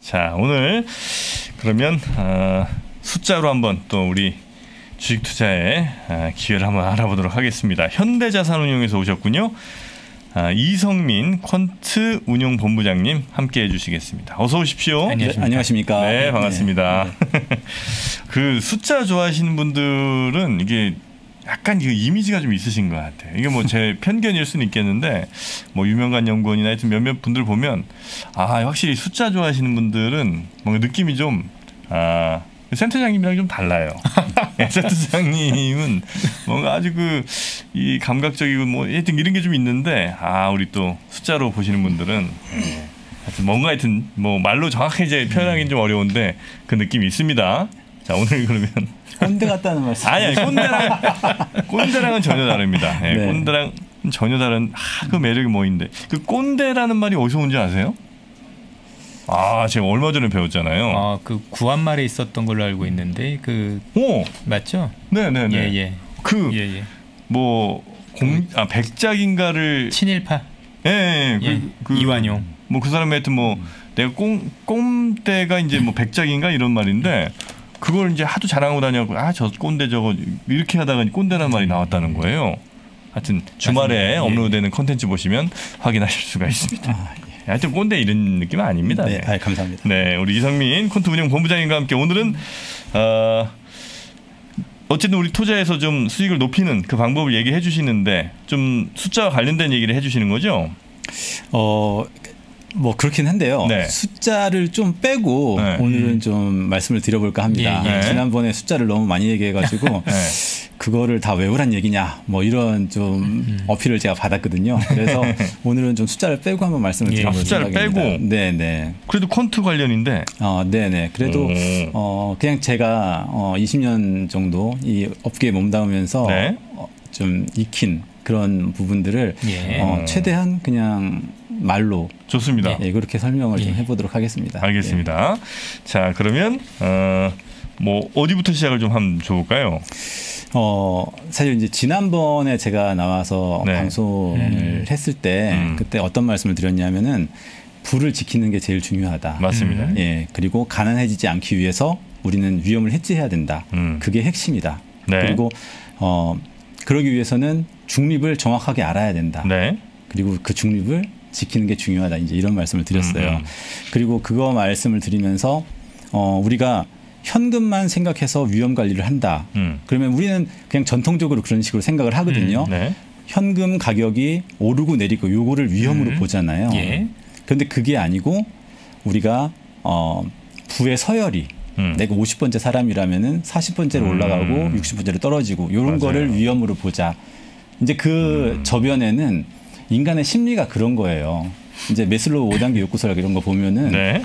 자, 오늘 그러면 숫자로 한번 또 우리 주식 투자의 기회를 한번 알아보도록 하겠습니다. 현대자산운용에서 오셨군요. 이성민 퀀트 운용본부장님 함께 해주시겠습니다. 어서 오십시오. 안녕하십니까. 네, 반갑습니다. 네. 그 숫자 좋아하시는 분들은 이게 약간 그 이미지가 좀 있으신 것 같아요. 이게 뭐 제 편견일 수는 있겠는데 뭐 유명한 연구원이나 하여튼 몇몇 분들 보면 확실히 숫자 좋아하시는 분들은 뭔가 느낌이 좀 센터장님이랑 좀 달라요. 센터장님은 뭔가 아주 이 감각적이고 뭐 하여튼 이런 게 좀 있는데 우리 또 숫자로 보시는 분들은 하여튼 뭔가 하여튼 뭐 말로 정확히 이제 표현하기는 좀 어려운데 그 느낌이 있습니다. 자, 오늘 그러면 꼰대 같다는 말씀. 아니 꼰대랑은 전혀 다릅니다. 네, 네. 꼰대랑 전혀 다른 그 매력이 뭐인데 그 꼰대라는 말이 어디서 온지 아세요? 제가 얼마 전에 배웠잖아요. 그 구한말에 있었던 걸로 알고 있는데 맞죠? 네네네. 예. 백작인가를 친일파. 예. 이완용. 뭐 그 사람이 하여튼 뭐 내가 꼼대가 이제 뭐 백작인가 이런 말인데 그걸 이제 하도 자랑하고 다녀고 저 꼰대 저거 이렇게 하다가 꼰대라는 말이 나왔다는 거예요. 하여튼 주말에 업로드되는 콘텐츠 보시면 확인하실 수가 있습니다. 하여튼 꼰대 이런 느낌은 아닙니다. 네, 감사합니다. 네, 우리 이성민 콘트 운영 본부장님과 함께 오늘은 어쨌든 우리 투자에서 좀 수익을 높이는 그 방법을 얘기해 주시는데 좀 숫자와 관련된 얘기를 해 주시는 거죠? 뭐 그렇긴 한데요. 네. 숫자를 좀 빼고 오늘은 좀 말씀을 드려볼까 합니다. 지난번에 숫자를 너무 많이 얘기해가지고 그거를 다 외우란 얘기냐 뭐 이런 좀 어필을 제가 받았거든요. 그래서 오늘은 좀 숫자를 빼고 한번 말씀을 드려볼까 숫자를 생각입니다. 빼고? 네네. 그래도 퀀트 관련인데? 네네. 그래도 그냥 제가 20년 정도 이 업계에 몸담으면서 좀 익힌 그런 부분들을 최대한 그냥 말로 좋습니다. 그렇게 설명을 좀 해보도록 하겠습니다. 알겠습니다. 자, 그러면 뭐 어디부터 시작을 좀 하면 좋을까요? 사실 이제 지난번에 제가 나와서 방송을 했을 때 그때 어떤 말씀을 드렸냐면은 부를 지키는 게 제일 중요하다. 맞습니다. 그리고 가난해지지 않기 위해서 우리는 위험을 해지해야 된다. 그게 핵심이다. 그리고 그러기 위해서는 중립을 정확하게 알아야 된다. 그리고 그 중립을 지키는 게 중요하다. 이제 이런 말씀을 드렸어요. 그리고 그거 말씀을 드리면서 우리가 현금만 생각해서 위험 관리를 한다. 그러면 우리는 그냥 전통적으로 그런 식으로 생각을 하거든요. 현금 가격이 오르고 내리고 요거를 위험으로 보잖아요. 그런데 그게 아니고 우리가 부의 서열이 내가 50번째 사람이라면은 40번째로 올라가고 60번째로 떨어지고 이런 거를 위험으로 보자. 이제 그 저변에는 인간의 심리가 그런 거예요. 이제 메슬로우 5단계 욕구설학 이런 거 보면은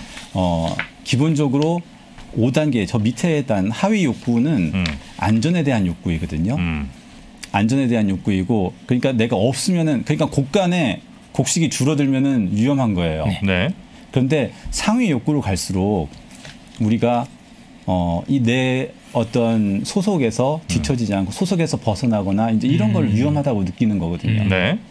기본적으로 5단계 저 밑에 단 하위 욕구는 안전에 대한 욕구이거든요. 안전에 대한 욕구이고 그러니까 내가 없으면은 그러니까 곡간에 곡식이 줄어들면은 위험한 거예요. 그런데 상위 욕구로 갈수록 우리가 이 내 어떤 소속에서 뒤처지지 않고 소속에서 벗어나거나 이제 이런 걸 위험하다고 느끼는 거거든요.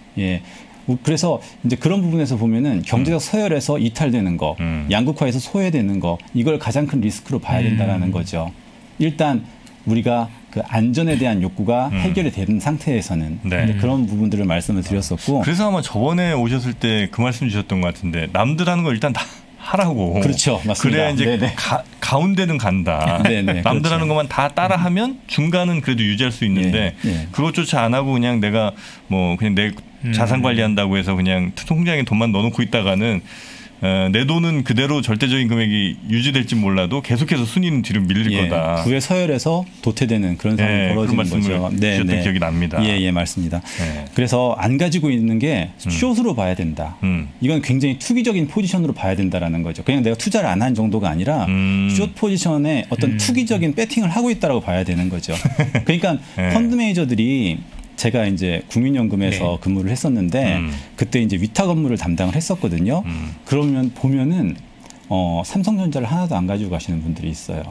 그래서 이제 그런 부분에서 보면은 경제적 서열에서 이탈되는 거, 양극화에서 소외되는 거, 이걸 가장 큰 리스크로 봐야 된다라는 거죠. 일단 우리가 그 안전에 대한 욕구가 해결이 되는 상태에서는 그런 부분들을 말씀을 드렸었고. 그래서 아마 저번에 오셨을 때 그 말씀 주셨던 것 같은데 남들 하는 거 일단 다 하라고. 그렇죠, 맞습니다. 그래야 이제 가운데는 간다. 남들 하는 것만 다 따라하면 중간은 그래도 유지할 수 있는데 그것조차 안 하고 그냥 내가 뭐 그냥 내 자산 관리한다고 해서 그냥 통장에 돈만 넣어놓고 있다가는 내 돈은 그대로 절대적인 금액이 유지될지 몰라도 계속해서 순위는 뒤로 밀릴 거다. 부의 서열에서 도태되는 그런 상황이 벌어지는 거죠. 주셨던 기억이 납니다. 맞습니다. 그래서 안 가지고 있는 게 숏으로 봐야 된다. 이건 굉장히 투기적인 포지션으로 봐야 된다라는 거죠. 그냥 내가 투자를 안 한 정도가 아니라 숏 포지션에 어떤 투기적인 배팅을 하고 있다라고 봐야 되는 거죠. 그러니까 펀드 매니저들이 제가 이제 국민연금에서 근무를 했었는데 그때 이제 위탁 업무를 담당을 했었거든요. 그러면 보면은 삼성전자를 하나도 안 가지고 가시는 분들이 있어요.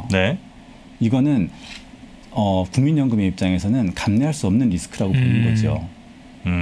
이거는 국민연금의 입장에서는 감내할 수 없는 리스크라고 보는 거죠.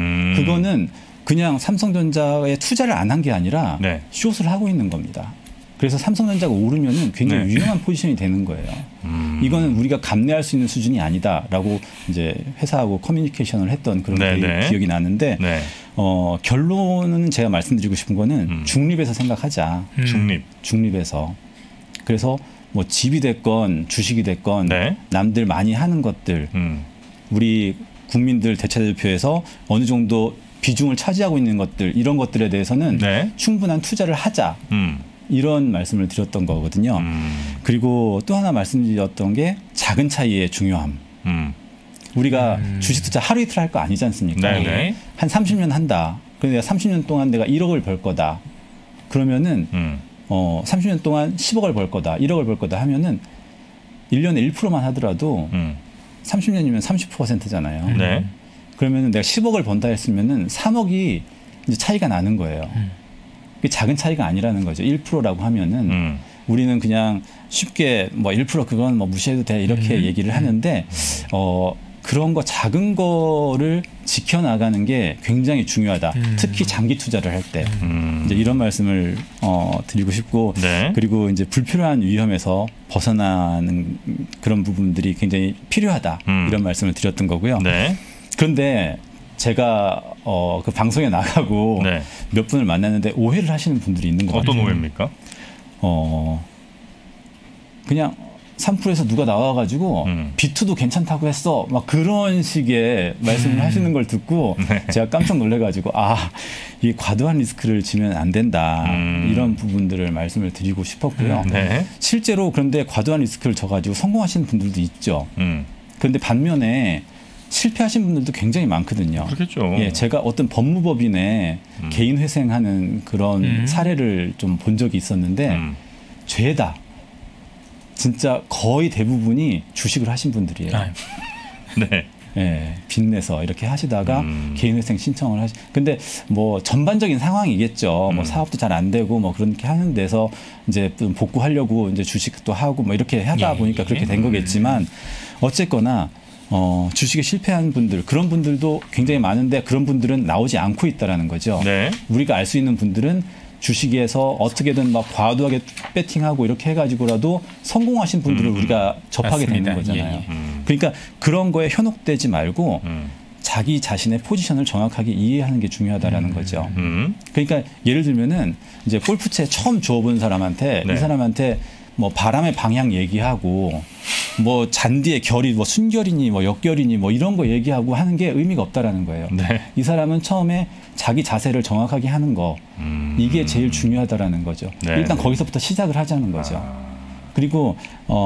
그거는 그냥 삼성전자에 투자를 안 한 게 아니라 숏을 하고 있는 겁니다. 그래서 삼성전자가 오르면은 굉장히 위험한 포지션이 되는 거예요. 이거는 우리가 감내할 수 있는 수준이 아니다라고 이제 회사하고 커뮤니케이션을 했던 그런 기억이 나는데 결론은 제가 말씀드리고 싶은 거는 중립에서 생각하자. 중립에서. 그래서 뭐 집이 됐건 주식이 됐건 남들 많이 하는 것들 우리 국민들 대체대표에서 어느 정도 비중을 차지하고 있는 것들 이런 것들에 대해서는 충분한 투자를 하자. 이런 말씀을 드렸던 거거든요. 그리고 또 하나 말씀드렸던 게 작은 차이의 중요함. 우리가 주식 투자 하루 이틀 할 거 아니지 않습니까? 한 30년 한다. 그런데 30년 동안 내가 1억을 벌 거다. 그러면은 30년 동안 10억을 벌 거다. 1억을 벌 거다 하면은 1년에 1%만 하더라도 30년이면 30%잖아요. 그러면은 내가 10억을 번다 했으면은 3억이 이제 차이가 나는 거예요. 그게 작은 차이가 아니라는 거죠. 1%라고 하면은 우리는 그냥 쉽게 뭐 1% 그건 뭐 무시해도 돼 이렇게 얘기를 하는데 그런 거 작은 거를 지켜나가는 게 굉장히 중요하다. 특히 장기 투자를 할 때 이제 이런 말씀을 드리고 싶고 그리고 이제 불필요한 위험에서 벗어나는 그런 부분들이 굉장히 필요하다. 이런 말씀을 드렸던 거고요. 그런데 제가 그 방송에 나가고 몇 분을 만났는데 오해를 하시는 분들이 있는 것 같아요. 어떤 오해입니까? 그냥 3%에서 누가 나와가지고 B2도 괜찮다고 했어. 막 그런 식의 말씀을 하시는 걸 듣고 제가 깜짝 놀래가지고 이 과도한 리스크를 지면 안 된다. 이런 부분들을 말씀을 드리고 싶었고요. 실제로 그런데 과도한 리스크를 져가지고 성공하시는 분들도 있죠. 그런데 반면에 실패하신 분들도 굉장히 많거든요. 그렇겠죠. 예, 제가 어떤 법무법인의 개인 회생하는 그런 사례를 좀 본 적이 있었는데 죄다. 진짜 거의 대부분이 주식을 하신 분들이에요. 예, 빚내서 이렇게 하시다가 개인 회생 신청을 근데 뭐 전반적인 상황이겠죠. 뭐 사업도 잘 안 되고 뭐 그렇게 하는 데서 이제 좀 복구하려고 이제 주식도 하고 뭐 이렇게 하다 보니까 그렇게 된 거겠지만 어쨌거나 주식에 실패한 분들 그런 분들도 굉장히 많은데 그런 분들은 나오지 않고 있다라는 거죠. 우리가 알 수 있는 분들은 주식에서 어떻게든 막 과도하게 배팅하고 이렇게 해가지고라도 성공하신 분들을 우리가 접하게 되는 거잖아요. 그러니까 그런 거에 현혹되지 말고 자기 자신의 포지션을 정확하게 이해하는 게 중요하다라는 거죠. 그러니까 예를 들면은 이제 골프채 처음 주워본 사람한테 이 사람한테 뭐 바람의 방향 얘기하고 뭐 잔디의 결이 뭐 순결이니 뭐 역결이니 뭐 이런 거 얘기하고 하는 게 의미가 없다라는 거예요. 이 사람은 처음에 자기 자세를 정확하게 하는 거 이게 제일 중요하다라는 거죠. 일단 거기서부터 시작을 하자는 거죠. 그리고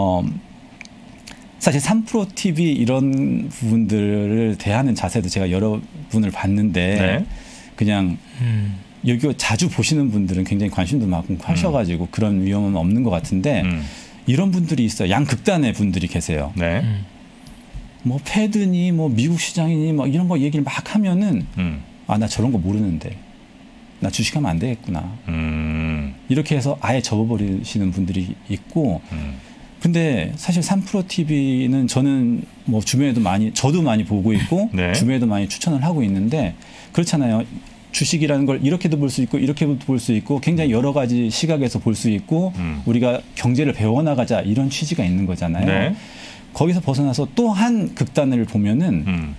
사실 3프로TV 이런 부분들을 대하는 자세도 제가 여러 분을 봤는데 그냥 여기 자주 보시는 분들은 굉장히 관심도 많고 하셔가지고 그런 위험은 없는 것 같은데 이런 분들이 있어요. 양극단의 분들이 계세요. 뭐 패드니 뭐 미국 시장이니 뭐 이런 거 얘기를 막 하면은 나 저런 거 모르는데 나 주식하면 안 되겠구나. 이렇게 해서 아예 접어버리시는 분들이 있고 근데 사실 3프로TV는 저는 뭐 주변에도 저도 많이 보고 있고 주변에도 많이 추천을 하고 있는데 그렇잖아요. 주식이라는 걸 이렇게도 볼 수 있고 이렇게도 볼 수 있고 굉장히 여러 가지 시각에서 볼 수 있고 우리가 경제를 배워나가자 이런 취지가 있는 거잖아요. 거기서 벗어나서 또 한 극단을 보면은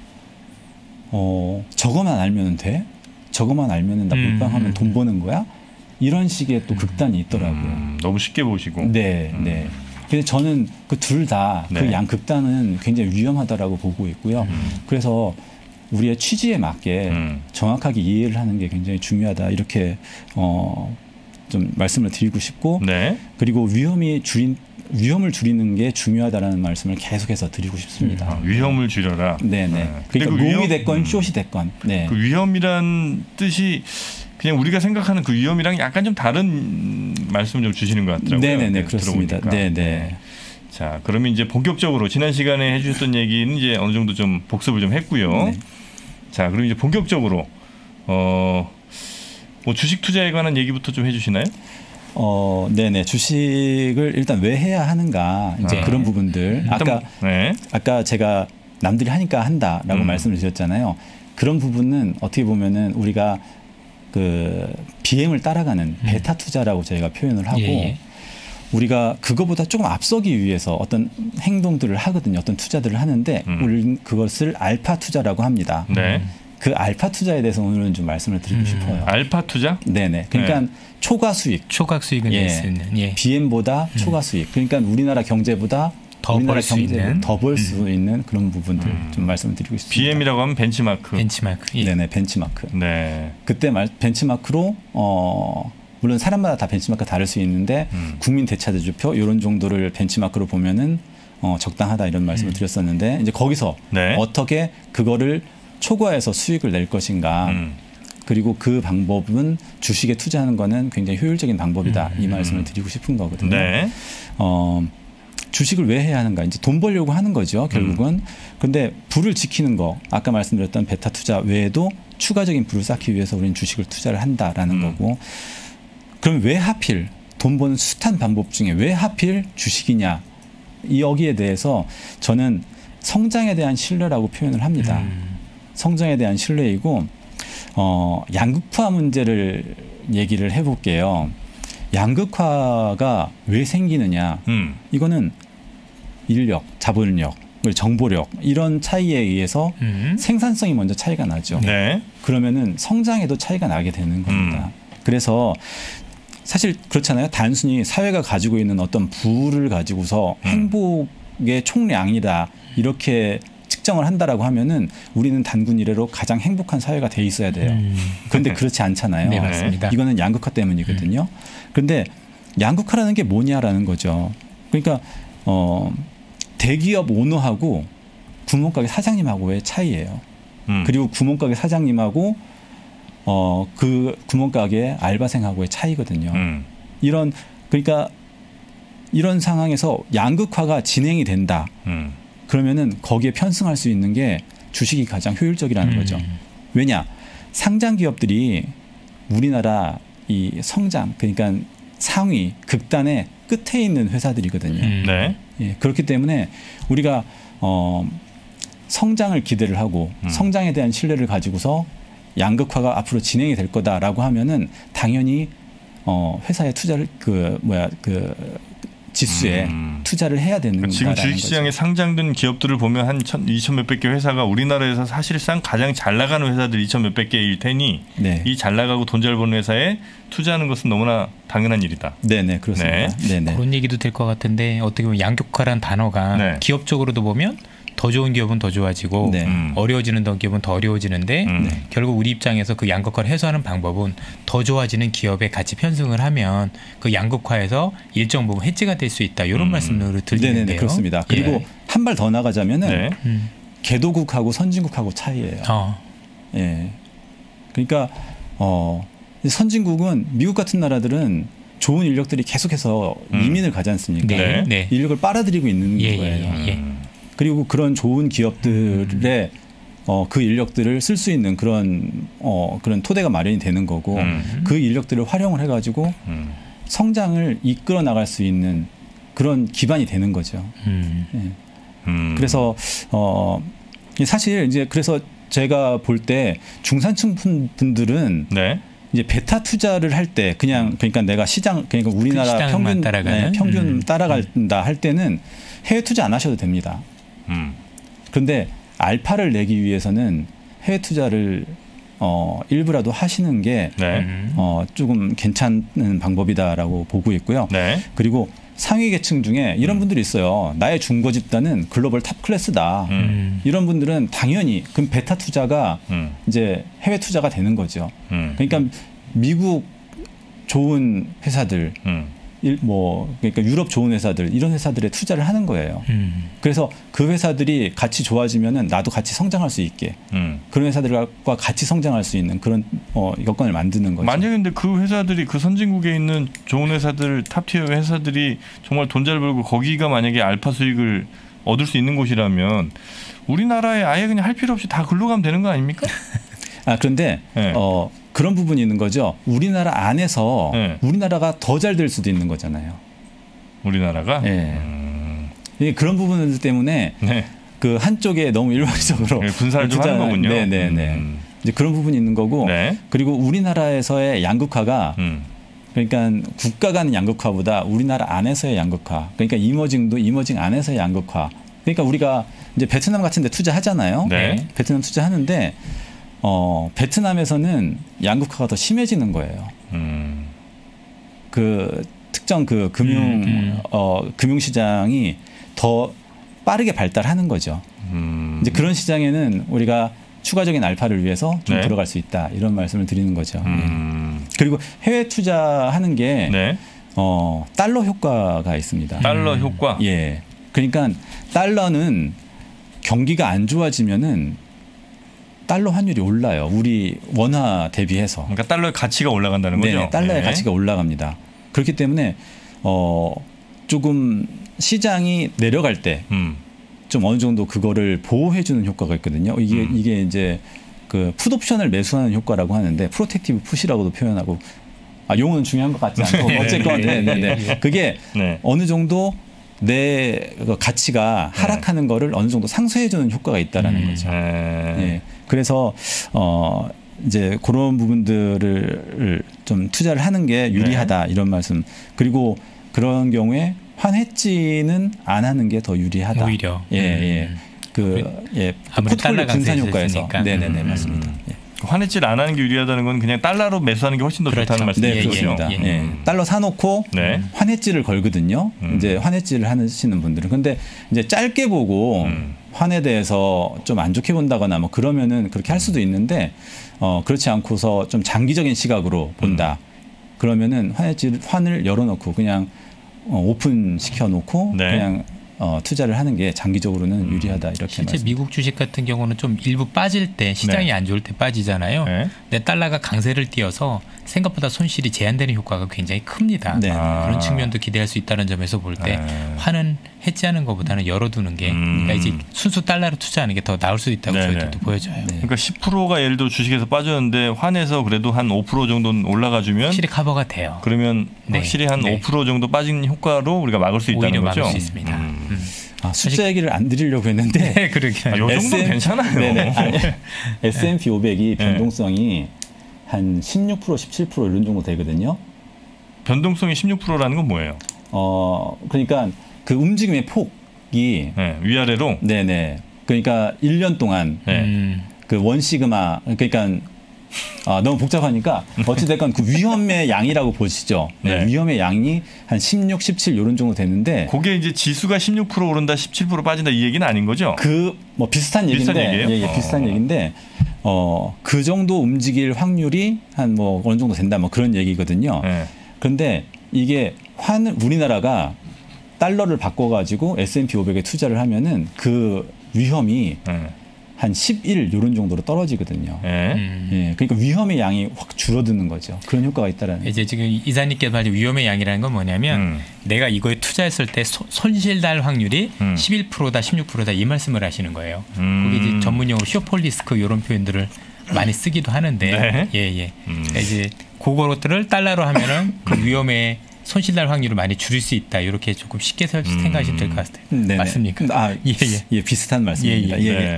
저거만 알면 돼? 저거만 알면은 나 몰빵하면 돈 버는 거야? 이런 식의 또 극단이 있더라고요. 너무 쉽게 보시고. 근데 저는 그 둘 다 그 양극단은 굉장히 위험하다라고 보고 있고요. 그래서 우리의 취지에 맞게 정확하게 이해를 하는 게 굉장히 중요하다 이렇게 좀 말씀을 드리고 싶고 그리고 위험을 줄이는 게 중요하다라는 말씀을 계속해서 드리고 싶습니다. 위험을 줄여라. 그러니까 롱이 됐건 숏이 됐건. 그 위험이란 뜻이 그냥 우리가 생각하는 그 위험이랑 약간 좀 다른 말씀을 좀 주시는 것 같더라고요. 그렇습니다. 자, 그러면 이제 본격적으로 지난 시간에 해주셨던 얘기는 이제 어느 정도 좀 복습을 좀 했고요. 자, 그럼 이제 본격적으로 뭐 주식 투자에 관한 얘기부터 좀 해주시나요? 주식을 일단 왜 해야 하는가 이제 그런 부분들 아까 제가 남들이 하니까 한다라고 말씀을 드렸잖아요. 그런 부분은 어떻게 보면은 우리가 그 BM을 따라가는 베타 투자라고 저희가 표현을 하고 우리가 그거보다 조금 앞서기 위해서 어떤 행동들을 하거든요. 어떤 투자들을 하는데 우리는 그것을 알파 투자라고 합니다. 네. 그 알파 투자에 대해서 오늘은 좀 말씀을 드리고 싶어요. 알파 투자? 네네. 그러니까 네. 초과 수익. 초과 수익은 낼 수 있는. 예. BM보다 초과 수익. 그러니까 우리나라 경제보다 더 벌 수 있는. 더 벌 수 있는 그런 부분들 좀 말씀을 드리고 싶습니다. BM이라고 하면 벤치마크. 벤치마크. 예. 네네. 벤치마크. 네. 그때 벤치마크로 물론 사람마다 다 벤치마크가 다를 수 있는데 국민 대차대조표 이런 정도를 벤치마크로 보면은 적당하다 이런 말씀을 드렸었는데 이제 거기서 네. 어떻게 그거를 초과해서 수익을 낼 것인가 그리고 그 방법은 주식에 투자하는 거는 굉장히 효율적인 방법이다 이 말씀을 드리고 싶은 거거든요. 네. 주식을 왜 해야 하는가 이제 돈 벌려고 하는 거죠 결국은. 그런데 부를 지키는 거 아까 말씀드렸던 베타 투자 외에도 추가적인 부를 쌓기 위해서 우리는 주식을 투자를 한다라는 거고 그럼 왜 하필 돈 버는 숱한 방법 중에 왜 하필 주식이냐 여기에 대해서 저는 성장에 대한 신뢰라고 표현을 합니다. 성장에 대한 신뢰이고 양극화 문제를 얘기를 해볼게요. 양극화가 왜 생기느냐 이거는 인력, 자본력, 정보력 이런 차이에 의해서 생산성이 먼저 차이가 나죠. 네. 그러면은 성장에도 차이가 나게 되는 겁니다. 그래서 사실 그렇잖아요. 단순히 사회가 가지고 있는 어떤 부를 가지고서 행복의 총량이다 이렇게 측정을 한다라고 하면은 우리는 단군 이래로 가장 행복한 사회가 돼 있어야 돼요. 그런데 그렇지 않잖아요. 네, 맞습니다. 이거는 양극화 때문이거든요. 그런데 양극화라는 게 뭐냐라는 거죠. 그러니까 대기업 오너하고 구멍가게 사장님하고의 차이예요. 그리고 구멍가게 사장님하고 그 구멍가게 알바생하고의 차이거든요. 그러니까 이런 상황에서 양극화가 진행이 된다. 그러면은 거기에 편승할 수 있는 게 주식이 가장 효율적이라는 거죠. 왜냐? 상장 기업들이 우리나라 이 성장 그러니까 상위 극단의 끝에 있는 회사들이거든요. 네. 예, 그렇기 때문에 우리가 성장을 기대를 하고 성장에 대한 신뢰를 가지고서 양극화가 앞으로 진행이 될 거다라고 하면은 당연히 회사에 투자를 지수에 투자를 해야 되는 지금 주식시장에 거죠. 상장된 기업들을 보면 한 2천 몇백 개 회사가 우리나라에서 사실상 가장 잘 나가는 회사들이 2천 몇백 개일 테니 네. 이 잘 나가고 돈 잘 버는 회사에 투자하는 것은 너무나 당연한 일이다. 네네 그렇습니다. 네. 네네. 그런 얘기도 될 것 같은데 어떻게 보면 양극화란 단어가 네. 기업적으로도 보면 더 좋은 기업은 더 좋아지고 네. 어려워지는 기업은 더 어려워지는데 네. 결국 우리 입장에서 그 양극화를 해소하는 방법은 더 좋아지는 기업에 같이 편승을 하면 그 양극화에서 일정 부분 해지가 될 수 있다. 이런 말씀으로 들리는데요. 네네 그렇습니다. 그리고 예. 한 발 더 나가자면은 네. 개도국하고 선진국하고 차이예요. 예. 그러니까 선진국은 미국 같은 나라들은 좋은 인력들이 계속해서 이민을 가지 않습니까? 네. 네. 인력을 빨아들이고 있는 거예요. 그리고 그런 좋은 기업들의 그 인력들을 쓸 수 있는 그런 토대가 마련이 되는 거고 그 인력들을 활용을 해가지고 성장을 이끌어 나갈 수 있는 그런 기반이 되는 거죠. 예. 그래서 사실 이제 그래서 제가 볼 때 중산층 분들은 네. 이제 베타 투자를 할 때 그러니까 내가 그러니까 우리나라 평균 따라간다 할 때는 해외 투자 안 하셔도 됩니다. 그런데 알파를 내기 위해서는 해외 투자를 일부라도 하시는 게 네. 조금 괜찮은 방법이다라고 보고 있고요. 네. 그리고 상위 계층 중에 이런 분들이 있어요. 나의 중고 집단은 글로벌 탑 클래스다. 이런 분들은 당연히 그럼 베타 투자가 이제 해외 투자가 되는 거죠. 그러니까 미국 좋은 회사들 그러니까 유럽 좋은 회사들 이런 회사들에 투자를 하는 거예요. 그래서 그 회사들이 같이 좋아지면은 나도 같이 성장할 수 있게 그런 회사들과 같이 성장할 수 있는 그런 여건을 만드는 거죠. 만약에 근데 그 회사들이 그 선진국에 있는 좋은 회사들 탑티어 회사들이 정말 돈 잘 벌고 거기가 만약에 알파 수익을 얻을 수 있는 곳이라면 우리나라에 아예 그냥 할 필요 없이 다 글로 가면 되는 거 아닙니까? 그런데 네. 그런 부분이 있는 거죠. 우리나라 안에서 네. 우리나라가 더 잘 될 수도 있는 거잖아요. 우리나라가? 네. 그런 부분들 때문에 네. 그 한쪽에 너무 일방적으로 분산을 좀 하는 거군요. 네네네. 이제 그런 부분이 있는 거고 네. 그리고 우리나라에서의 양극화가 그러니까 국가가 하는 양극화보다 우리나라 안에서의 양극화, 그러니까 이머징도 이머징 안에서의 양극화. 그러니까 우리가 이제 베트남 같은 데 투자하잖아요. 네. 베트남 투자하는데 베트남에서는 양극화가 더 심해지는 거예요. 그 특정 그 금융시장이 더 빠르게 발달하는 거죠. 이제 그런 시장에는 우리가 추가적인 알파를 위해서 좀 네. 들어갈 수 있다 이런 말씀을 드리는 거죠. 그리고 해외 투자하는 게 네. 달러 효과가 있습니다. 달러 효과. 예. 그러니까 달러는 경기가 안 좋아지면은 달러 환율이 올라요. 우리 원화 대비해서. 그러니까 달러의 가치가 올라간다는 거죠. 네, 달러의 네. 가치가 올라갑니다. 그렇기 때문에 조금 시장이 내려갈 때 좀 어느 정도 그거를 보호해주는 효과가 있거든요. 이게 이제 그 풋옵션을 매수하는 효과라고 하는데 프로텍티브 풋이라고도 표현하고 용어는 중요한 것 같지 않고 어쨌건 그게 네. 어느 정도 내 가치가 하락하는 거를 어느 정도 상쇄해주는 효과가 있다라는 거죠. 예. 그래서 이제 그런 부분들을 좀 투자를 하는 게 유리하다 이런 말씀. 그리고 그런 경우에 환해지는 안 하는 게 더 유리하다. 오히려. 포트폴리오 분산 효과에서. 네네네 맞습니다. 예. 환해질 안 하는 게 유리하다는 건 그냥 달러로 매수하는 게 훨씬 더 좋다는 말씀이죠. 네, 그렇습니다. 달러 사놓고 환해지를 걸거든요. 이제 환해지를 하시는 분들은. 근데 이제 짧게 보고 환에 대해서 좀 안 좋게 본다거나 뭐 그러면은 그렇게 할 수도 있는데 그렇지 않고서 좀 장기적인 시각으로 본다. 그러면은 환을 열어놓고 그냥 오픈 시켜놓고 그냥 투자를 하는 게 장기적으로는 유리하다 이렇게 실제 말씀드립니다. 미국 주식 같은 경우는 좀 일부 빠질 때 시장이 안 좋을 때 빠지잖아요. 근데 달러가 강세를 띄어서 생각보다 손실이 제한되는 효과가 굉장히 큽니다. 그런 측면도 기대할 수 있다는 점에서 볼 때 환은 해지하는 것보다는 열어두는 게 그러니까 이제 순수 달러로 투자하는 게 더 나을 수 있다고 저희들도 보여져요. 그러니까 10%가 예를 들어 주식에서 빠졌는데 환에서 그래도 한 5% 정도는 올라가주면 확실히 커버가 돼요. 그러면 확실히 한 5% 정도 빠진 효과로 우리가 막을 수 있다는 오히려 거죠. 막을 수 있습니다. 숫자 얘기를 안 드리려고 했는데 그러게. 요 정도는 괜찮아요. S&P 500이 변동성이 한 16%, 17% 이런 정도 되거든요. 변동성이 16%라는 건 뭐예요? 그러니까 그 움직임의 폭이 위아래로. 네네. 그러니까 1년 동안 그 원 시그마 그러니까 너무 복잡하니까 어찌됐건 그 위험의 양이라고 보시죠. 위험의 양이 한 16, 17 이런 정도 되는데 그게 이제 지수가 16% 오른다, 17% 빠진다 이 얘기는 아닌 거죠? 그 뭐 비슷한 얘기인데, 비슷한 얘기인데 그 정도 움직일 확률이 한 뭐 어느 정도 된다, 뭐 그런 얘기거든요. 그런데 이게 우리나라가 달러를 바꿔가지고 S&P 500에 투자를 하면은 그 위험이 한 11 이런 정도로 떨어지거든요. 그러니까 위험의 양이 확 줄어드는 거죠. 그런 효과가 있다라는. 이제 지금 이사님께서 말한 위험의 양이라는 건 뭐냐면 내가 이거에 투자했을 때 손실날 확률이 11%다, 16%다 이 말씀을 하시는 거예요. 그게 이제 전문용어로 쇼폴리스크 이런 표현들을 많이 쓰기도 하는데, 이제 그것들을 달러로 하면은 그 위험의 손실날 확률을 많이 줄일 수 있다. 이렇게 조금 쉽게 생각하시면 될 것 같아요. 맞습니까? 비슷한 말씀입니다.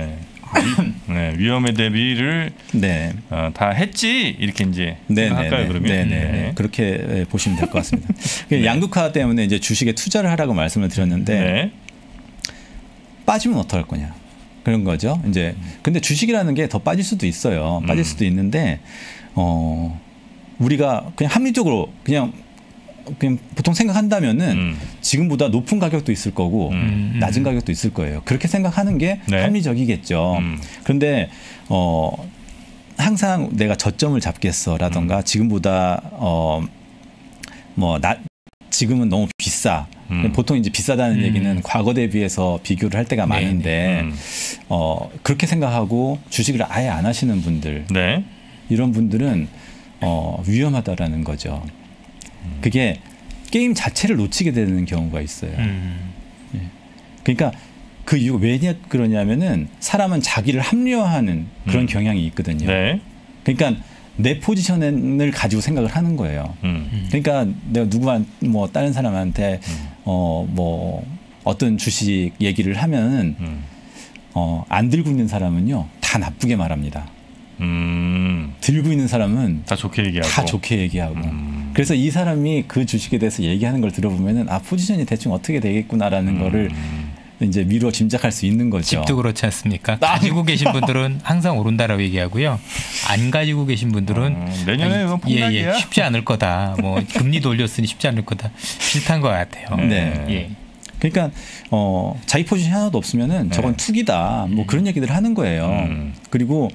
위험의 대비를 다 했지 이렇게 이제 생각할까요, 그러면? 그렇게 보시면 될 것 같습니다. 양극화 때문에 이제 주식에 투자를 하라고 말씀을 드렸는데 빠지면 어떡할 거냐 그런 거죠. 이제 근데 주식이라는 게 더 빠질 수도 있어요. 빠질 수도 있는데 우리가 그냥 합리적으로 그냥 보통 생각한다면은 지금보다 높은 가격도 있을 거고 낮은 가격도 있을 거예요. 그렇게 생각하는 게 합리적이겠죠. 그런데 항상 내가 저점을 잡겠어라던가 지금보다 지금은 너무 비싸. 보통 이제 비싸다는 얘기는 과거 대비해서 비교를 할 때가 많은데 그렇게 생각하고 주식을 아예 안 하시는 분들 이런 분들은 위험하다라는 거죠. 그게 게임 자체를 놓치게 되는 경우가 있어요. 그러니까 그 이유가 왜 그러냐면은 사람은 자기를 합리화하는 그런 경향이 있거든요. 그러니까 내 포지션을 가지고 생각을 하는 거예요. 그러니까 내가 뭐 다른 사람한테 뭐 어떤 주식 얘기를 하면은 안 들고 있는 사람은요 다 나쁘게 말합니다. 들고 있는 사람은 다 좋게 얘기하고. 그래서 이 사람이 그 주식에 대해서 얘기하는 걸 들어보면은 아 포지션이 대충 어떻게 되겠구나라는 거를 이제 미루어 짐작할 수 있는 거죠. 집도 그렇지 않습니까? 가지고 계신 분들은 항상 오른다라고 얘기하고요. 안 가지고 계신 분들은 내년에 폭락이야. 쉽지 않을 거다. 뭐 금리도 올렸으니 쉽지 않을 거다. 비슷한 것 같아요. 네. 예. 그러니까 자기 포지션 하나도 없으면은 저건 투기다. 뭐 그런 얘기들을 하는 거예요. 그리고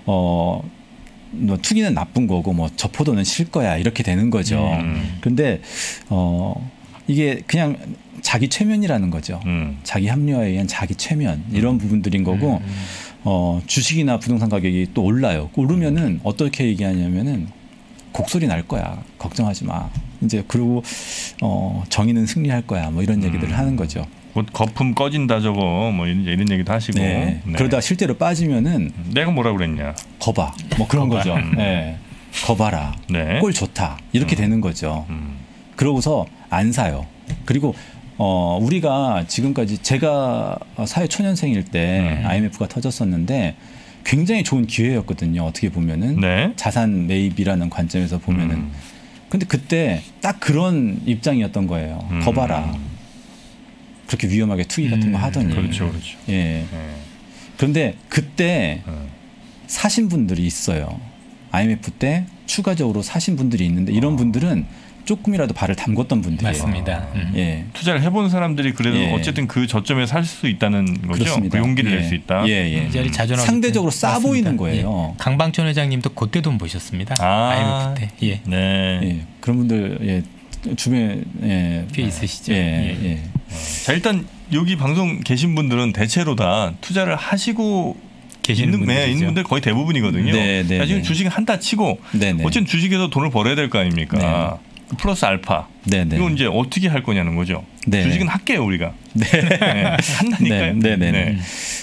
뭐 투기는 나쁜 거고 뭐 저 포도는 실 거야 이렇게 되는 거죠. 그런데 이게 그냥 자기 최면이라는 거죠. 자기 합리화에 의한 자기 최면 이런 부분들인 거고 주식이나 부동산 가격이 또 올라요. 오르면은 어떻게 얘기하냐면은 곡소리 날 거야. 걱정하지 마. 이제 그리고 정의는 승리할 거야. 뭐 이런 얘기들을 하는 거죠. 거품 꺼진다 저거 뭐 이런 얘기도 하시고. 네. 네. 그러다 실제로 빠지면은 내가 뭐라 그랬냐. 거봐. 뭐 그런 거죠. 네. 거봐라. 네. 꼴 좋다. 이렇게 되는 거죠. 그러고서 안 사요. 그리고 우리가 지금까지 제가 사회 초년생일 때 IMF가 터졌었는데 굉장히 좋은 기회였거든요. 어떻게 보면은 네. 자산 매입이라는 관점에서 보면은. 근데 그때 딱 그런 입장이었던 거예요. 거봐라. 그렇게 위험하게 투기 같은 거 하더니. 그렇죠, 그렇죠. 예. 그런데 그때 사신 분들이 있어요. IMF 때 추가적으로 사신 분들이 있는데 이런 분들은 조금이라도 발을 담궜던 분들이에요. 맞습니다. 예. 투자를 해본 사람들이 그래도 예. 어쨌든 그 저점에 살 수 있다는 거죠. 그렇습니다. 그 용기를 예. 낼 수 있다. 이 자리 자주 상대적으로 싸 보이는 거예요. 예. 강방천 회장님도 그때 돈 보셨습니다. IMF 때. 예. 네. 예. 그런 분들 예. 주변에 예. 꽤 있으시죠. 예. 예. 자 일단 여기 방송 계신 분들은 대체로 다 투자를 하시고 있는 분들 거의 대부분이거든요. 네, 네, 지금 네. 주식은 한다 치고 어쨌든 주식에서 돈을 벌어야 될 거 아닙니까? 네. 플러스 알파. 네네. 이건 이제 어떻게 할 거냐는 거죠. 네네. 주식은 할게요 우리가. 네. 네. 한다니까요. 네네. 네.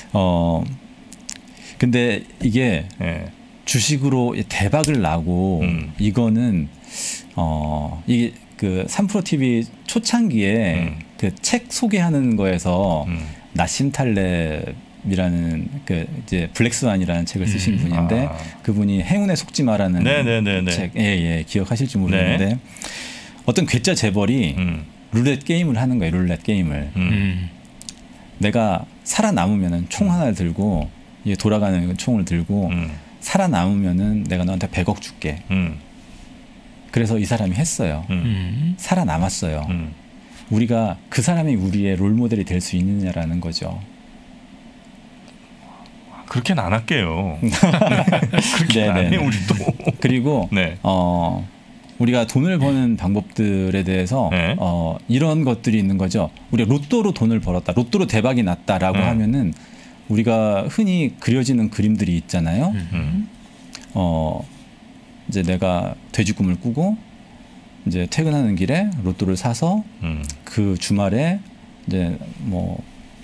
근데 이게 네. 주식으로 대박을 나고 이거는 이게 그 3프로 TV 초창기에 그 책 소개하는 거에서 나심 탈렙이라는 그 이제 블랙스완이라는 책을 쓰신 분인데 그분이 행운에 속지 마라는 책, 예, 기억하실지 모르겠는데 네. 어떤 괴짜 재벌이 룰렛 게임을 하는 거예요. 룰렛 게임을. 내가 살아남으면은 총 하나를 들고 이게 돌아가는 총을 들고 살아남으면은 내가 너한테 100억 줄게. 그래서 이 사람이 했어요. 살아남았어요. 우리가 그 사람이 우리의 롤 모델이 될 수 있느냐라는 거죠. 그렇게는 안 할게요. 그렇게 안 해요, 우리도. 그리고 네. 우리가 돈을 버는 방법들에 대해서 네. 이런 것들이 있는 거죠. 우리가 로또로 돈을 벌었다, 로또로 대박이 났다라고 하면은 우리가 흔히 그려지는 그림들이 있잖아요. 이제 내가 돼지 꿈을 꾸고 이제 퇴근하는 길에 로또를 사서 그 주말에 이제 뭐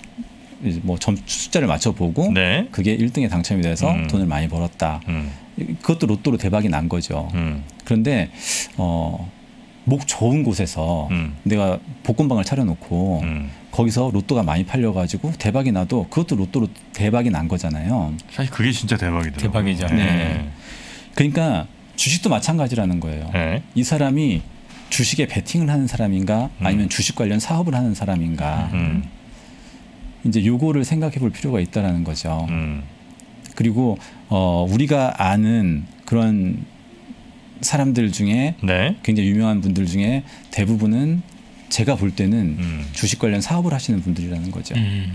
숫자를 맞춰보고 네. 그게 1등에 당첨이 돼서 돈을 많이 벌었다. 그것도 로또로 대박이 난 거죠. 그런데 목 좋은 곳에서 내가 복권방을 차려놓고 거기서 로또가 많이 팔려가지고 대박이 나도 그것도 로또로 대박이 난 거잖아요. 사실 그게 진짜 대박이더라고요. 대박이죠. 네. 그러니까 주식도 마찬가지라는 거예요. 네. 이 사람이 주식에 베팅을 하는 사람인가 아니면 주식 관련 사업을 하는 사람인가 이제 요거를 생각해 볼 필요가 있다라는 거죠. 그리고 우리가 아는 그런 사람들 중에 네. 굉장히 유명한 분들 중에 대부분은 제가 볼 때는 주식 관련 사업을 하시는 분들이라는 거죠.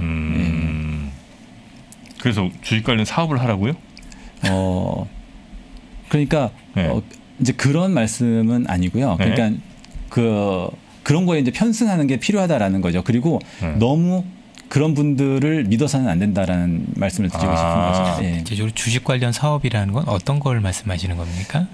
그래서 주식 관련 사업을 하라고요? 그러니까 네. 이제 그런 말씀은 아니고요. 그러니까 네. 그런 거에 이제 편승하는 게 필요하다라는 거죠. 그리고 너무 그런 분들을 믿어서는 안 된다라는 말씀을 드리고 싶은 거죠. 예. 대체적으로 주식 관련 사업이라는 건 어떤 걸 말씀하시는 겁니까?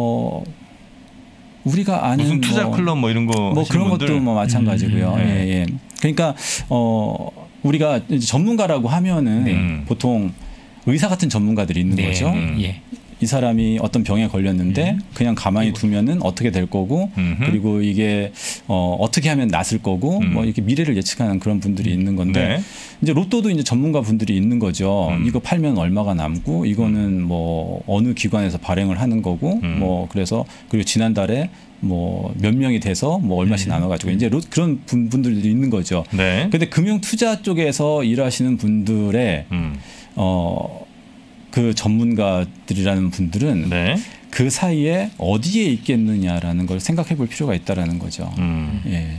우리가 아는 무슨 투자 클럽 뭐 이런 거 뭐 그런 분들? 것도 뭐 마찬가지고요. 예. 그러니까 우리가 이제 전문가라고 하면은 보통 의사 같은 전문가들이 있는 거죠. 예. 이 사람이 어떤 병에 걸렸는데 그냥 가만히 두면은 어떻게 될 거고 그리고 이게 어떻게 하면 낫을 거고 뭐 이렇게 미래를 예측하는 그런 분들이 있는 건데 네. 이제 로또도 이제 전문가 분들이 있는 거죠. 이거 팔면 얼마가 남고 이거는 뭐 어느 기관에서 발행을 하는 거고 뭐 그래서 그리고 지난달에 뭐 몇 명이 돼서 뭐 얼마씩 나눠가지고 이제 그런 분들도 있는 거죠. 네. 근데 금융 투자 쪽에서 일하시는 분들의 그 전문가들이라는 분들은 네. 그 사이에 어디에 있겠느냐라는 걸 생각해 볼 필요가 있다라는 거죠. 예.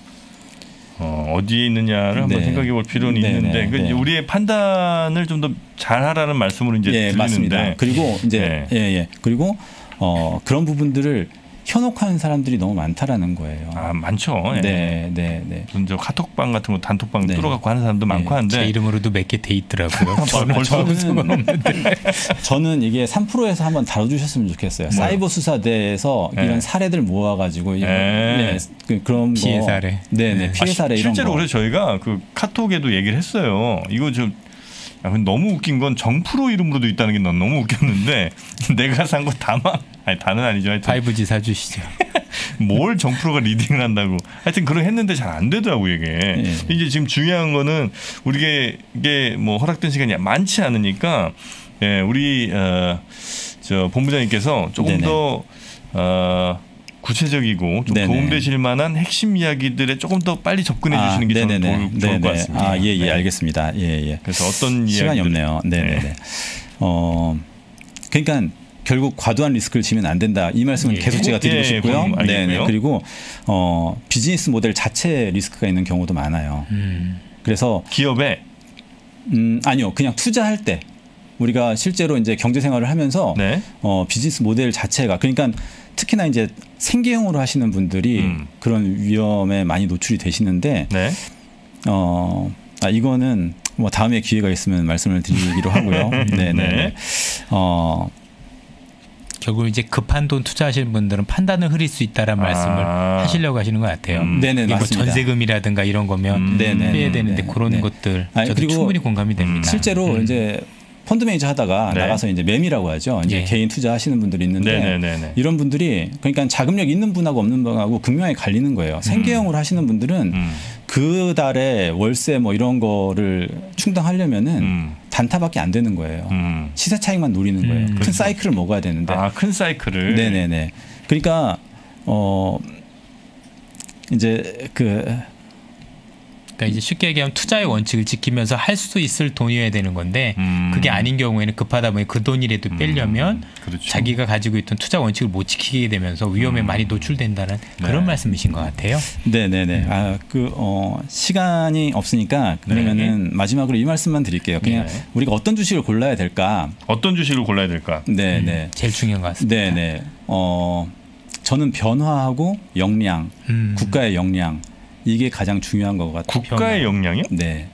어디에 있느냐를 한번 네. 생각해 볼 필요는 네. 있는데 네. 우리의 판단을 좀 더 잘하라는 말씀으로 이제 들리는데 맞습니다. 그리고 이제 네. 그리고 그런 부분들을 현혹하는 사람들이 너무 많다라는 거예요. 아 많죠. 네, 네, 네. 저 카톡방 같은 거 단톡방 네. 뚫어갖고 하는 사람도 많고 한데 제 이름으로도 몇 개 돼 있더라고요. 저는 상관없는데. 저는 이게 3프로에서 한번 다뤄주셨으면 좋겠어요. 뭐요? 사이버 수사대에서 이런 사례들 모아가지고 네. 그런 피해 사례, 네, 피해 사례 이런 거. 실제로 그래서 저희가 그 카톡에도 얘기를 했어요. 이거 좀 너무 웃긴 건 정프로 이름으로도 있다는 게 난 너무 웃겼는데 내가 산 거 다만 아니 다는 아니죠. 하여튼 5G 사주시죠. 뭘 정프로가 리딩을 한다고. 하여튼 그런 했는데 잘 안 되더라고 이게. 이제 지금 중요한 거는 우리게 이게 뭐 허락된 시간이 많지 않으니까 우리 저 본부장님께서 조금 네네. 더 구체적이고 좀 네네. 도움되실 만한 핵심 이야기들에 조금 더 빨리 접근해 주시는 게 저는 좋을 것 같습니다. 예, 알겠습니다. 예. 그래서 어떤 시간이 없네요. 네네네. 그러니까 결국 과도한 리스크를 지면 안 된다. 이 말씀은 계속 제가 드리고 싶고요. 네. 그리고 비즈니스 모델 자체에 리스크가 있는 경우도 많아요. 그래서 기업에 아니요, 그냥 투자할 때 우리가 실제로 이제 경제 생활을 하면서 네. 비즈니스 모델 자체가 그러니까 특히나 이제 생계형으로 하시는 분들이 그런 위험에 많이 노출이 되시는데 네. 이거는 뭐 다음에 기회가 있으면 말씀을 드리기로 하고요. 네네. 결국 이제 급한 돈 투자하시는 분들은 판단을 흐릴 수 있다라는 말씀을 하시려고 하시는 것 같아요. 네네 맞습니다. 전세금이라든가 이런 거면 피해야 되는데 그런 것들 저도 충분히 공감이 됩니다. 실제로 이제 펀드 매니저 하다가 네. 나가서 이제 매미라고 하죠. 이제 개인 투자하시는 분들이 있는데 이런 분들이 그러니까 자금력 있는 분하고 없는 분하고 극명하게 갈리는 거예요. 생계형으로 하시는 분들은 그 달에 월세 뭐 이런 거를 충당하려면은 단타밖에 안 되는 거예요. 시세 차익만 노리는 거예요. 큰 사이클을 먹어야 되는데. 큰 사이클을. 네네네. 그러니까 이제 그러니까 이제 쉽게 얘기하면 투자의 원칙을 지키면서 할 수 있을 돈이어야 되는 건데 그게 아닌 경우에는 급하다 보니 그 돈이라도 빼려면 그렇죠. 자기가 가지고 있던 투자 원칙을 못 지키게 되면서 위험에 많이 노출된다는 그런 말씀이신 것 같아요. 네네네. 시간이 없으니까 그러면은 마지막으로 이 말씀만 드릴게요. 그냥 우리가 어떤 주식을 골라야 될까? 어떤 주식을 골라야 될까? 네네. 제일 중요한 것 같습니다. 네네. 저는 변화하고 역량, 국가의 역량. 이게 가장 중요한 것 같아요. 국가의 역량이요? 네.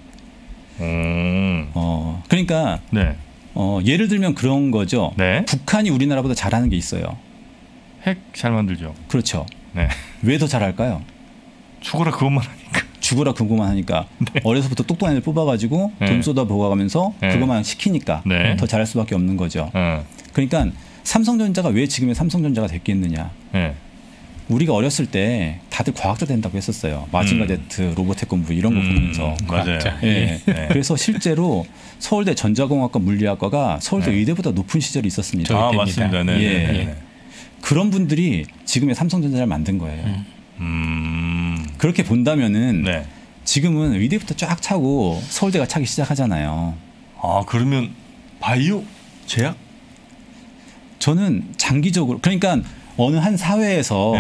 그러니까 네. 예를 들면 그런 거죠. 네. 북한이 우리나라보다 잘하는 게 있어요. 핵 잘 만들죠. 그렇죠. 네. 왜 더 잘할까요? 죽어라 그것만 하니까. 죽어라 그것만 하니까. 네. 어려서부터 똑똑한 애들 뽑아가지고 돈 쏟아 부어가면서 그것만 시키니까 더 잘할 수밖에 없는 거죠. 그러니까 삼성전자가 왜 지금의 삼성전자가 됐겠느냐. 우리가 어렸을 때 다들 과학자 된다고 했었어요. 마징가 제트, 로봇태권부 이런 거 보면서. 맞아요. 그래서 실제로 서울대 전자공학과 물리학과가 서울대 의대보다 높은 시절이 있었습니다. 맞습니다. 그런 분들이 지금의 삼성전자를 만든 거예요. 그렇게 본다면은 지금은 의대부터 쫙 차고 서울대가 차기 시작하잖아요. 그러면 바이오, 제약? 저는 장기적으로 그러니까 어느 한 사회에서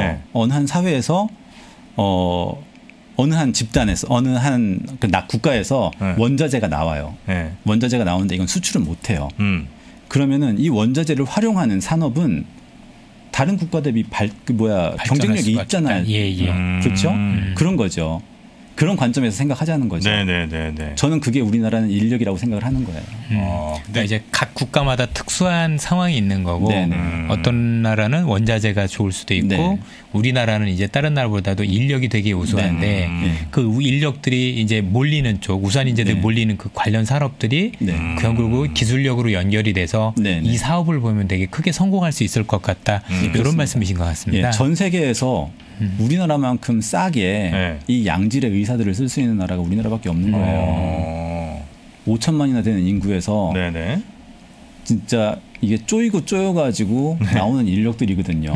어느 한 집단에서 어느 한 국가에서 원자재가 나와요. 원자재가 나오는데 이건 수출은 못 해요. 그러면은 이 원자재를 활용하는 산업은 다른 국가 대비 경쟁력이 있잖아요. 예. 그렇죠? 그런 거죠. 그런 관점에서 생각하자는 거죠. 네네네. 저는 그게 우리나라는 인력이라고 생각을 하는 거예요. 그러니까 이제 각 국가마다 특수한 상황이 있는 거고 어떤 나라는 원자재가 좋을 수도 있고 우리나라는 이제 다른 나라보다도 인력이 되게 우수한데 그 인력들이 이제 몰리는 쪽 우수한 인재들이 몰리는 그 관련 산업들이 결국 기술력으로 연결이 돼서 이 사업을 보면 되게 크게 성공할 수 있을 것 같다. 이런 말씀이신 것 같습니다. 예, 전 세계에서 우리나라만큼 싸게 이 양질의 의사들을 쓸 수 있는 나라가 우리나라밖에 없는 거예요. 5천만이나 되는 인구에서 진짜 이게 쪼이고 쪼여가지고 나오는 인력들이거든요.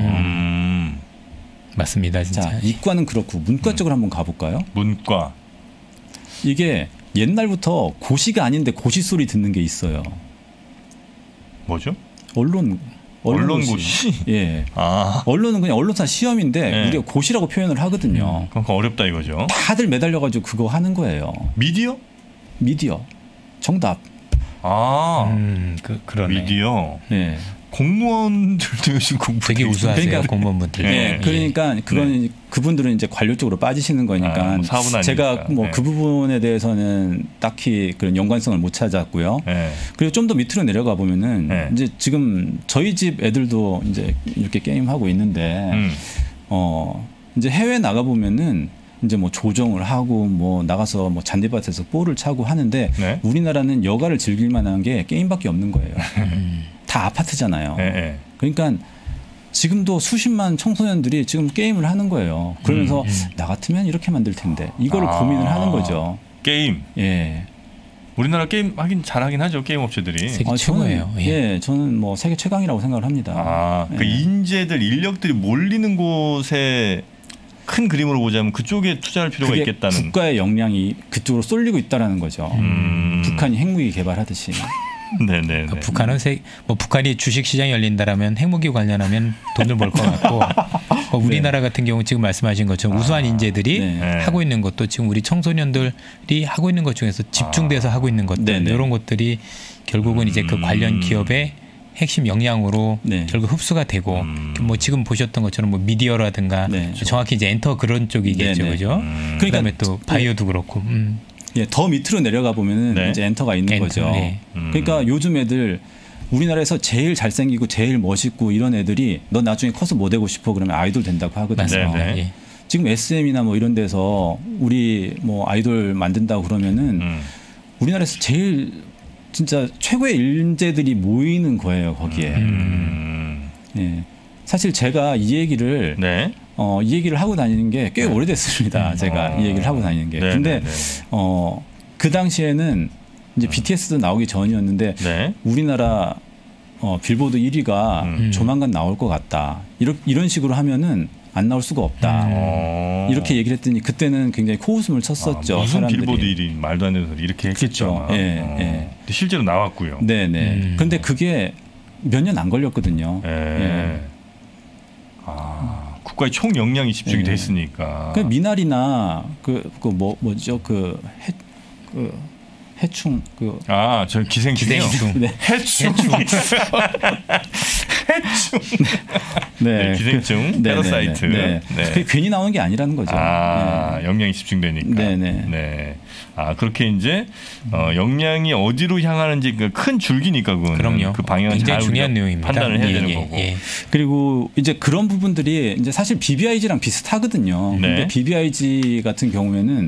맞습니다. 진짜. 자, 이과는 그렇고 문과 쪽으로 한번 가볼까요? 문과. 이게 옛날부터 고시가 아닌데 고시 소리 듣는 게 있어요. 뭐죠? 언론고시. 예. 언론은 그냥 언론사 시험인데 우리가 고시라고 표현을 하거든요. 그러니까 어렵다 이거죠. 다들 매달려가지고 그거 하는 거예요. 미디어? 정답. 그러네. 미디어. 네. 공무원들도 요즘 공부 되게 우수하세요. 그러니까, 공무원분들. 네. 그러니까 그건 그분들은 이제 관료 쪽으로 빠지시는 거니까 제가 뭐 그 부분에 대해서는 딱히 그런 연관성을 못 찾았고요. 그리고 좀 더 밑으로 내려가 보면은 이제 지금 저희 집 애들도 이제 이렇게 게임 하고 있는데 이제 해외 나가 보면은 이제 뭐 조정을 하고 뭐 나가서 뭐 잔디밭에서 볼을 차고 하는데 우리나라는 여가를 즐길 만한 게 게임밖에 없는 거예요. 다 아파트잖아요. 그러니까 지금도 수십만 청소년들이 지금 게임을 하는 거예요. 그러면서 나 같으면 이렇게 만들 텐데 이거를 고민을 하는 거죠. 게임. 예. 우리나라 게임 하긴 잘하긴 하죠. 게임 업체들이. 세계 최고예요. 저는 뭐 세계 최강이라고 생각을 합니다. 그 인재들 인력들이 몰리는 곳에 큰 그림으로 보자면 그쪽에 투자할 필요가 있겠다는. 국가의 역량이 그쪽으로 쏠리고 있다라는 거죠. 북한이 핵무기 개발하듯이. 네네. 그러니까 북한은 북한이 주식 시장이 열린다라면 핵무기 관련하면 돈을 벌 것 같고 우리나라 같은 경우 지금 말씀하신 것처럼 우수한 인재들이 하고 있는 것도 지금 우리 청소년들이 하고 있는 것 중에서 집중돼서 하고 있는 것들 이런 것들이 결국은 이제 그 관련 기업의 핵심 역량으로 결국 흡수가 되고 뭐 지금 보셨던 것처럼 뭐 미디어라든가 정확히 이제 엔터 그런 쪽이겠죠, 그죠? 그다음에 또 바이오도 그렇고. 더 밑으로 내려가 보면은 이제 엔터가 있는 거죠. 그러니까 요즘 애들 우리나라에서 제일 잘생기고 제일 멋있고 이런 애들이 너 나중에 커서 뭐 되고 싶어 그러면 아이돌 된다고 하거든요. 지금 SM이나 뭐 이런 데서 우리 뭐 아이돌 만든다고 그러면은 우리나라에서 제일 진짜 최고의 인재들이 모이는 거예요, 거기에. 사실 제가 이 얘기를 이 얘기를 하고 다니는 게 꽤 오래됐습니다. 제가 이 얘기를 하고 다니는 게. 근데 그 당시에는 이제 BTS도 나오기 전이었는데 우리나라 빌보드 1위가 조만간 나올 것 같다. 이런 식으로 하면은 안 나올 수가 없다. 이렇게 얘기를 했더니 그때는 굉장히 코웃음을 쳤었죠. 무슨 사람들이. 빌보드 1위 말도 안 되는 소리 이렇게 했겠죠. 근데 실제로 나왔고요. 그런데 그게 몇 년 안 걸렸거든요. 국가의 총 역량이 집중이 돼 있으니까. 그 미나리나 해충 저 기생충이요. 해충. 기생충, 패러사이트. 그게 괜히 나오는 게 아니라는 거죠. 역량이 집중되니까. 그렇게 이제 역량이 어디로 향하는지 큰 줄기니까 그럼요. 그 방향을 잘 중요한 내용입니다. 판단을 해야 되는 거고. 그리고 이제 그런 부분들이 이제 사실 BBIG랑 비슷하거든요. 근데 BBIG 같은 경우에는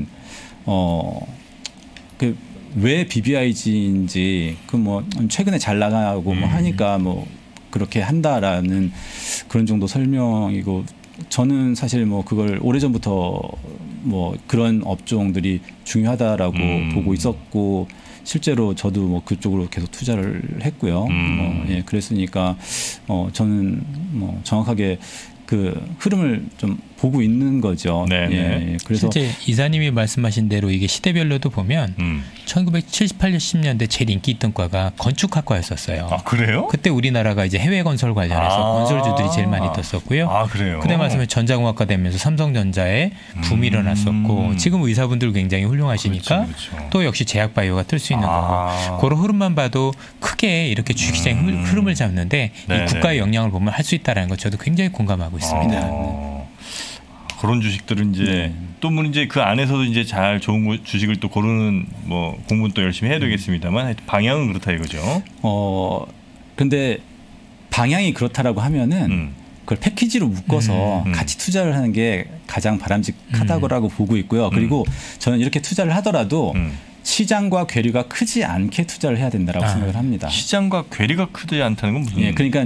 왜 BBIG인지 뭐 최근에 잘 나가고 뭐 하니까 뭐 그렇게 한다라는 그런 정도 설명이고 저는 사실 뭐 그걸 오래전부터 뭐 그런 업종들이 중요하다라고 보고 있었고 실제로 저도 뭐 그쪽으로 계속 투자를 했고요. 그랬으니까 저는 뭐 정확하게 그 흐름을 좀 보고 있는 거죠. 그래서 실제 이사님이 말씀하신 대로 이게 시대별로도 보면 1970, 80년대 제일 인기 있던 과가 건축학과였었어요. 그래요? 그때 우리나라가 이제 해외 건설 관련해서 건설주들이 제일 많이 떴었고요. 그래요? 그때 말씀에 전자공학과 되면서 삼성전자에 붐이 일어났었고 지금 의사분들 굉장히 훌륭하시니까 그렇죠. 또 역시 제약바이오가 뜰 수 있는 거고 그런 흐름만 봐도 크게 이렇게 주식시장 흐름을 잡는데 이 국가의 역량을 보면 할 수 있다는 것 저도 굉장히 공감하고 있습니다. 그런 주식들은 이제 또 물론 이제 그 안에서도 이제 잘 좋은 주식을 또 고르는 뭐 공부는 또 열심히 해야 되겠습니다만 방향은 그렇다 이거죠. 근데 방향이 그렇다라고 하면은 그걸 패키지로 묶어서 같이 투자를 하는 게 가장 바람직하다고 보고 있고요. 그리고 저는 이렇게 투자를 하더라도 시장과 괴리가 크지 않게 투자를 해야 된다라고 생각을 합니다. 시장과 괴리가 크지 않다는 건 무슨? 그러니까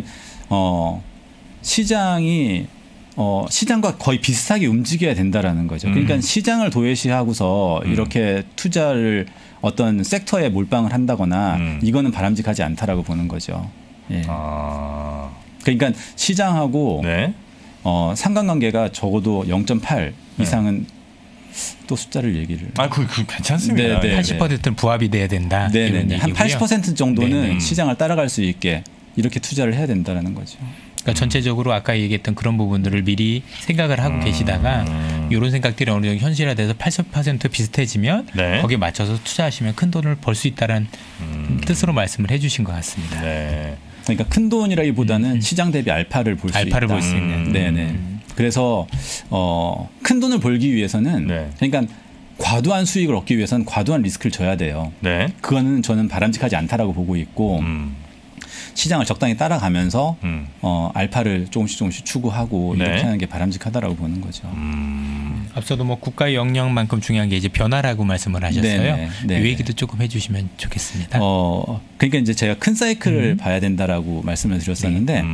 시장과 거의 비슷하게 움직여야 된다라는 거죠. 그러니까 시장을 도외시하고서 이렇게 투자를 어떤 섹터에 몰빵을 한다거나 이거는 바람직하지 않다라고 보는 거죠. 예. 그러니까 시장하고 상관관계가 적어도 0.8 이상은 또 숫자를 얘기를. 그 괜찮습니다. 80%는 부합이 돼야 된다. 네네. 한 80% 정도는 시장을 따라갈 수 있게 이렇게 투자를 해야 된다는 거죠. 그러니까 전체적으로 아까 얘기했던 그런 부분들을 미리 생각을 하고 계시다가 이런 생각들이 어느 정도 현실화돼서 80% 비슷해지면 거기에 맞춰서 투자하시면 큰 돈을 벌 수 있다는 뜻으로 말씀을 해주신 것 같습니다. 네. 그러니까 큰 돈이라기보다는 시장 대비 알파를 볼 수 있다. 알파를 볼 수 있는. 네네. 그래서 큰 돈을 벌기 위해서는 그러니까 과도한 수익을 얻기 위해서는 과도한 리스크를 져야 돼요. 그거는 저는 바람직하지 않다라고 보고 있고 시장을 적당히 따라가면서 알파를 조금씩 추구하고 이렇게 하는 게 바람직하다라고 보는 거죠. 앞서도 뭐 국가의 역량만큼 중요한 게 이제 변화라고 말씀을 하셨어요. 이 얘기도 조금 해주시면 좋겠습니다. 그러니까 이제 제가 큰 사이클을 봐야 된다라고 말씀을 드렸었는데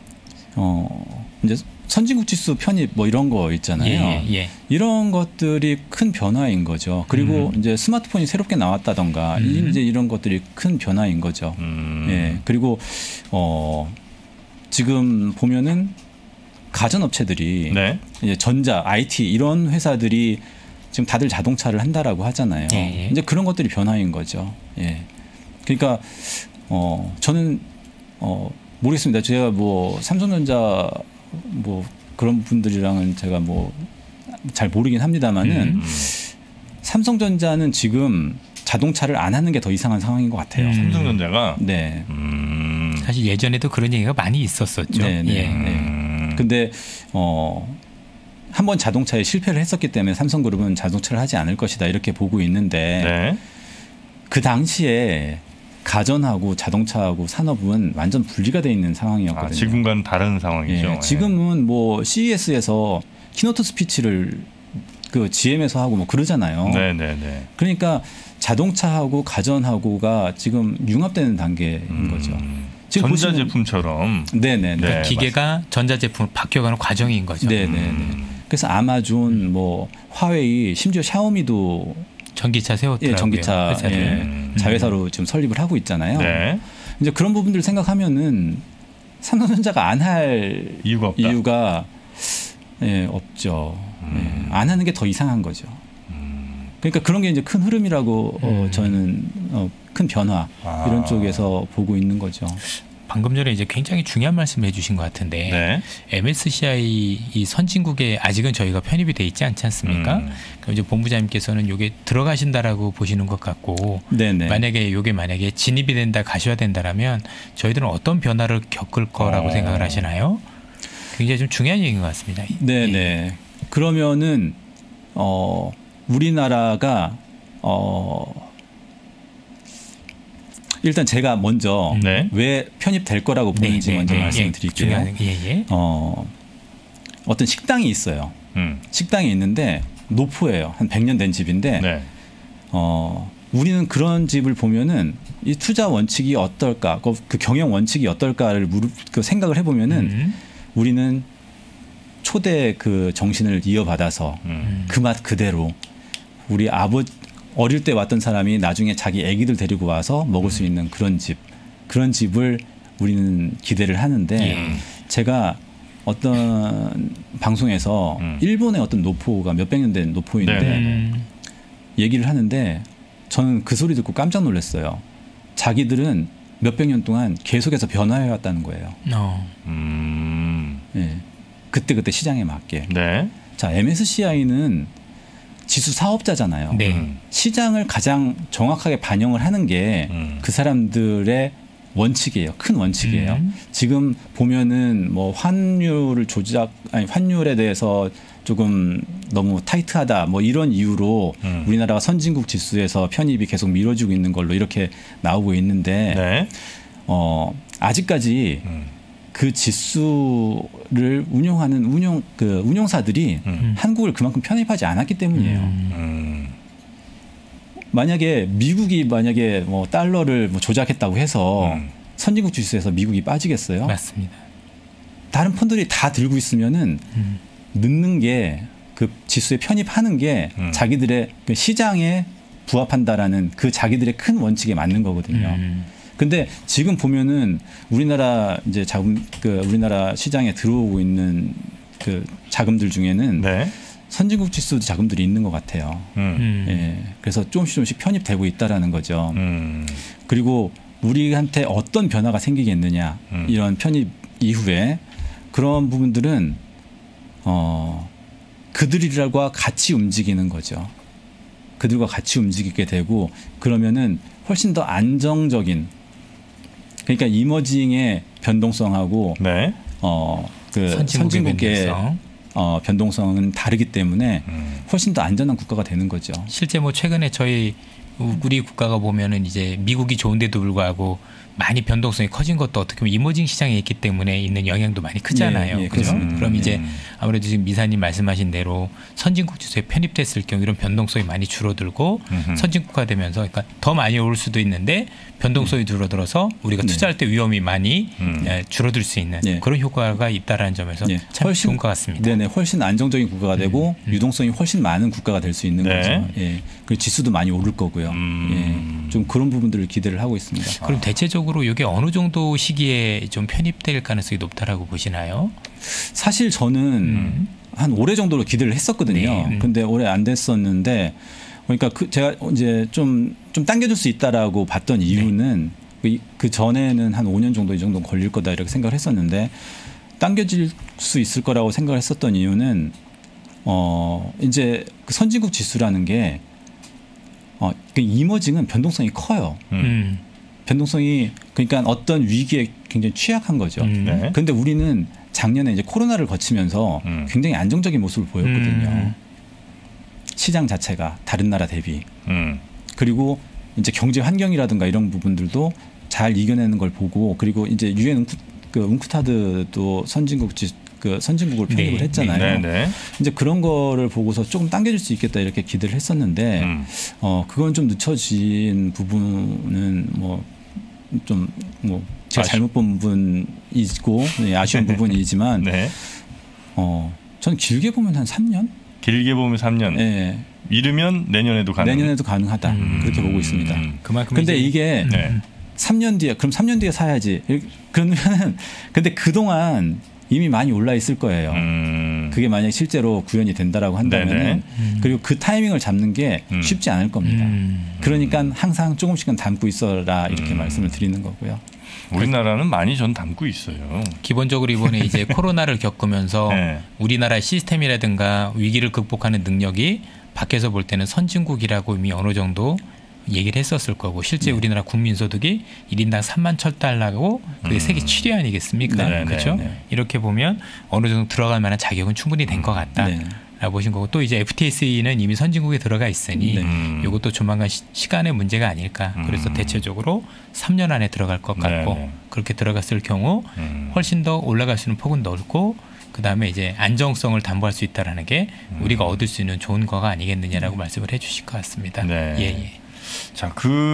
이제 선진국 지수 편입 뭐 이런 거 있잖아요. 이런 것들이 큰 변화인 거죠. 그리고 이제 스마트폰이 새롭게 나왔다던가 이제 이런 것들이 큰 변화인 거죠. 그리고 지금 보면은 가전업체들이 이제 전자, IT 이런 회사들이 지금 다들 자동차를 한다라고 하잖아요. 이제 그런 것들이 변화인 거죠. 그러니까 저는 모르겠습니다. 제가 뭐 삼성전자 뭐 그런 분들이랑은 제가 뭐 잘 모르긴 합니다만은 삼성전자는 지금 자동차를 안 하는 게 더 이상한 상황인 것 같아요. 삼성전자가 사실 예전에도 그런 얘기가 많이 있었었죠. 근데 한번 자동차에 실패를 했었기 때문에 삼성그룹은 자동차를 하지 않을 것이다 이렇게 보고 있는데 그 당시에 가전하고 자동차하고 산업은 완전 분리가 돼 있는 상황이었거든요. 지금과는 다른 상황이죠. 지금은 뭐 CES에서 키노트 스피치를 그 GM에서 하고 뭐 그러잖아요. 그러니까 자동차하고 가전하고가 지금 융합되는 단계인 거죠. 전자제품처럼. 그러니까 기계가 전자제품으로 바뀌어가는 과정인 거죠. 그래서 아마존, 뭐 화웨이, 심지어 샤오미도 전기차 세웠더라고요. 전기차 자회사로 지금 설립을 하고 있잖아요. 이제 그런 부분들을 생각하면은 삼성전자가 안 할 이유가 없죠. 안 하는 게 더 이상한 거죠. 그러니까 그런 게 이제 큰 흐름이라고 저는 큰 변화 이런 쪽에서 보고 있는 거죠. 방금 전에 이제 굉장히 중요한 말씀을 해주신 것 같은데 MSCI 이 선진국에 아직은 저희가 편입이 돼 있지 않지 않습니까? 그럼 이제 본부장님께서는 이게 들어가신다라고 보시는 것 같고 만약에 이게 만약에 진입이 된다 가셔야 된다라면 저희들은 어떤 변화를 겪을 거라고 생각을 하시나요? 굉장히 좀 중요한 얘기인 것 같습니다. 그러면은 우리나라가 일단 제가 먼저 왜 편입될 거라고 보는지 먼저 말씀드릴게요. 어떤 식당이 있어요. 식당이 있는데 노포예요. 한 100년 된 집인데 우리는 그런 집을 보면은 이 투자 원칙이 어떨까, 그 경영 원칙이 어떨까를 생각을 해보면은 우리는 초대 그 정신을 이어받아서 그 맛 그대로 우리 어릴 때 왔던 사람이 나중에 자기 아기들 데리고 와서 먹을 수 있는 그런 집을 우리는 기대를 하는데 제가 어떤 방송에서 일본의 어떤 노포가 몇백 년 된 노포인데 얘기를 하는데 저는 그 소리 듣고 깜짝 놀랐어요. 자기들은 몇백 년 동안 계속해서 변화해 왔다는 거예요. 그때 시장에 맞게. 자, MSCI는 지수 사업자잖아요. 시장을 가장 정확하게 반영을 하는 게 그 사람들의 원칙이에요. 큰 원칙이에요. 지금 보면은 뭐 환율을 환율에 대해서 조금 너무 타이트하다 뭐 이런 이유로 우리나라가 선진국 지수에서 편입이 계속 미뤄지고 있는 걸로 이렇게 나오고 있는데 네. 아직까지 그 지수를 운영하는 운용사들이 한국을 그만큼 편입하지 않았기 때문이에요. 만약에 미국이 뭐 달러를 뭐 조작했다고 해서 선진국 지수에서 미국이 빠지겠어요? 맞습니다. 다른 펀드들이 다 들고 있으면은 넣는 게 그 지수에 편입하는 게 자기들의 그 시장에 부합한다라는 그 자기들의 큰 원칙에 맞는 거거든요. 근데 지금 보면은 우리나라 이제 우리나라 시장에 들어오고 있는 그 자금들 중에는 네. 선진국 지수 자금들이 있는 것 같아요. 예, 그래서 조금씩 편입되고 있다라는 거죠. 그리고 우리한테 어떤 변화가 생기겠느냐 이런 편입 이후에 그런 부분들은 그들과 같이 움직이는 거죠. 그들과 같이 움직이게 되고 그러면은 훨씬 더 안정적인 그러니까 이머징의 변동성하고 네. 그 선진국의 변동성은 다르기 때문에 훨씬 더 안전한 국가가 되는 거죠. 실제 뭐 최근에 우리 국가가 보면은 이제 미국이 좋은데도 불구하고 많이 변동성이 커진 것도 어떻게 보면 이머징 시장에 있기 때문에 있는 영향도 많이 크잖아요. 예, 그렇죠? 그럼 이제 아무래도 지금 미사님 말씀하신 대로 선진국 지수에 편입됐을 경우 이런 변동성이 많이 줄어들고 선진국화 되면서 그러니까 더 많이 오를 수도 있는데 변동성이 줄어들어서 우리가 투자할 때 위험이 많이 줄어들 수 있는 그런 효과가 있다라는 점에서 참 훨씬 좋은 것 같습니다. 네네, 훨씬 안정적인 국가가 되고 유동성이 훨씬 많은 국가가 될 수 있는 거죠. 예. 그리고 지수도 많이 오를 거고요. 예. 좀 그런 부분들을 기대를 하고 있습니다. 그럼 대체적으로 이게 어느 정도 시기에 좀 편입될 가능성이 높다라고 보시나요? 사실 저는 한 올해 정도로 기대를 했었거든요. 근데 올해 안 됐었는데 그러니까 제가 이제 좀 당겨줄 수 있다라고 봤던 이유는 그 전에는 한 5년 정도 이 정도 걸릴 거다 이렇게 생각을 했었는데 당겨질 수 있을 거라고 생각을 했었던 이유는 이제 그 선진국 지수라는 게 그 이머징은 변동성이 커요. 변동성이 그러니까 어떤 위기에 굉장히 취약한 거죠. 그런데 우리는 작년에 이제 코로나를 거치면서 굉장히 안정적인 모습을 보였거든요. 시장 자체가 다른 나라 대비. 그리고 이제 경제 환경이라든가 이런 부분들도 잘 이겨내는 걸 보고 그리고 이제 유엔 웅크타드도 선진국을 편입을 했잖아요. 이제 그런 거를 보고서 조금 당겨줄 수 있겠다 이렇게 기대를 했었는데 그건 좀 늦춰진 부분은 제가 잘못 본 부분이고 아쉬운 부분이지만 저는 길게 보면 한 3년? 길게 보면 3년. 네. 이르면 내년에도 가능하다. 그렇게 보고 있습니다. 근데 이게 3년 뒤에 그럼 3년 뒤에 사야지. 그러면 근데 그동안 이미 많이 올라 있을 거예요. 그게 만약 실제로 구현이 된다라고 한다면은 그리고 그 타이밍을 잡는 게 쉽지 않을 겁니다. 그러니까 항상 조금씩은 담고 있어라 이렇게 말씀을 드리는 거고요. 우리나라는 많이 전 담고 있어요. 기본적으로 이번에 이제 코로나를 겪으면서 우리나라의 시스템이라든가 위기를 극복하는 능력이 밖에서 볼 때는 선진국이라고 이미 어느 정도 얘기를 했었을 거고 실제 우리나라 국민소득이 1인당 31,000달러고 그게 세계 7위 아니겠습니까? 그렇죠? 이렇게 보면 어느 정도 들어갈 만한 자격은 충분히 된 것 같다. 라고 보신 거고 또 이제 FTSE는 이미 선진국에 들어가 있으니 이것도 조만간 시간의 문제가 아닐까. 그래서 대체적으로 3년 안에 들어갈 것 같고 그렇게 들어갔을 경우 훨씬 더 올라갈 수 있는 폭은 넓고 그다음에 이제 안정성을 담보할 수 있다라는 게 우리가 얻을 수 있는 좋은 거가 아니겠느냐라고 말씀을 해 주실 것 같습니다. 자,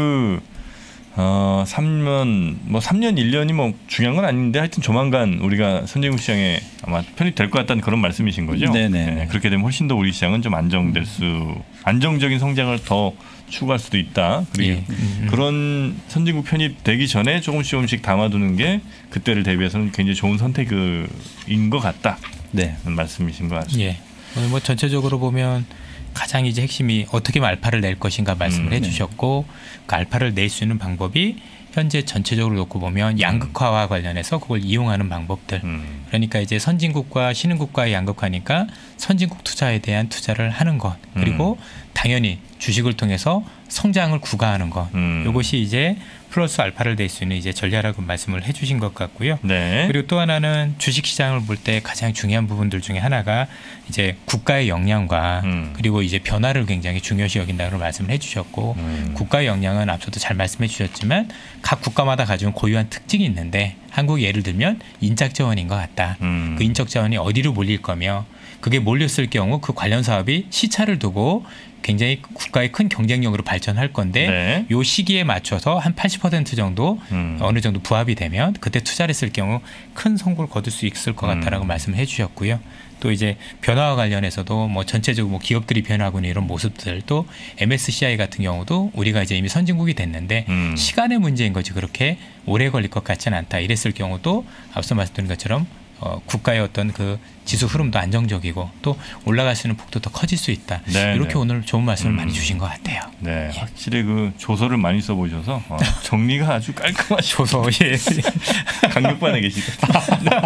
3년 1년이 중요한 건 아닌데 하여튼 조만간 우리가 선진국 시장에 아마 편입될 것 같다는 그런 말씀이신 거죠? 네네. 그렇게 되면 훨씬 더 우리 시장은 좀 안정적인 성장을 더 추구할 수도 있다. 그리고 그런 선진국 편입되기 전에 조금씩 담아두는 게 그때를 대비해서는 굉장히 좋은 선택인 것 같다. 말씀이신 것 같습니다. 오늘 전체적으로 보면 가장 이제 핵심이 어떻게 알파를 낼 것인가 말씀을 해주셨고 그 알파를 낼 수 있는 방법이 현재 전체적으로 놓고 보면 양극화와 관련해서 그걸 이용하는 방법들. 그러니까 이제 선진국과 신흥국가의 양극화니까 선진국 투자에 대한 투자를 하는 것. 그리고 당연히 주식을 통해서 성장을 구가하는 것. 이것이 이제 플러스 알파를 낼 수 있는 이제 전략이라고 말씀을 해주신 것 같고요. 네. 그리고 또 하나는 주식 시장을 볼 때 가장 중요한 부분들 중에 하나가 이제 국가의 역량과 그리고 이제 변화를 굉장히 중요시 여긴다고 말씀을 해주셨고 국가의 역량은 앞서도 잘 말씀해 주셨지만 각 국가마다 가지고 고유한 특징이 있는데 한국이 예를 들면 인적 자원인 것 같다. 그 인적 자원이 어디로 몰릴 거며 그게 몰렸을 경우 그 관련 사업이 시차를 두고 굉장히 국가의 큰 경쟁력으로 발전할 건데 네. 요 시기에 맞춰서 한 80% 정도 어느 정도 부합이 되면 그때 투자를 했을 경우 큰 성공을 거둘 수 있을 것 같다라고 말씀을 해주셨고요. 또 이제 변화와 관련해서도 뭐 전체적으로 뭐 기업들이 변화하고 있는 이런 모습들 또 MSCI 같은 경우도 우리가 이제 이미 선진국이 됐는데 시간의 문제인 거지 그렇게 오래 걸릴 것 같지는 않다. 이랬을 경우도 앞서 말씀드린 것처럼 국가의 어떤 그 지수 흐름도 안정적이고 또 올라갈 수 있는 폭도 더 커질 수 있다. 네, 이렇게 네. 오늘 좋은 말씀을 많이 주신 것 같아요. 네, 예. 확실히 그 조서를 많이 써보셔서 정리가 아주 깔끔하시고 조서 예. 강력반에 계시다.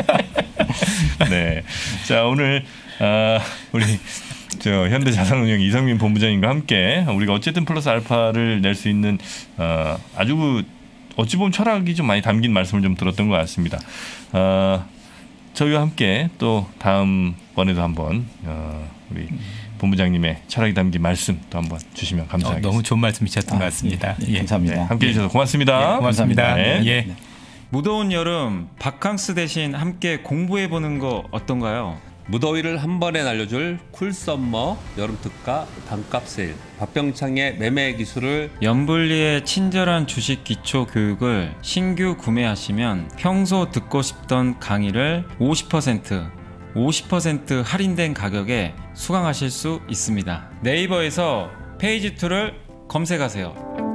네, 자 오늘 우리 현대자산운용 이성민 본부장님과 함께 우리가 어쨌든 플러스 알파를 낼 수 있는 아주 어찌 보면 철학이 좀 많이 담긴 말씀을 좀 들었던 것 같습니다. 저희와 함께 또 다음번에도 한번 우리 본부장님의 철학이 담긴 말씀 또 한번 주시면 감사하겠습니다. 너무 좋은 말씀이셨던 것 같습니다. 네, 감사합니다. 네, 함께해 주셔서 고맙습니다. 네, 고맙습니다. 네. 예. 무더운 여름 바캉스 대신 함께 공부해보는 거 어떤가요? 무더위를 한 번에 날려줄 쿨썸머 여름특가 반값 세일 박병창의 매매 기술을 연불리의 친절한 주식 기초 교육을 신규 구매하시면 평소 듣고 싶던 강의를 50% 할인된 가격에 수강하실 수 있습니다. 네이버에서 페이지 2를 검색하세요.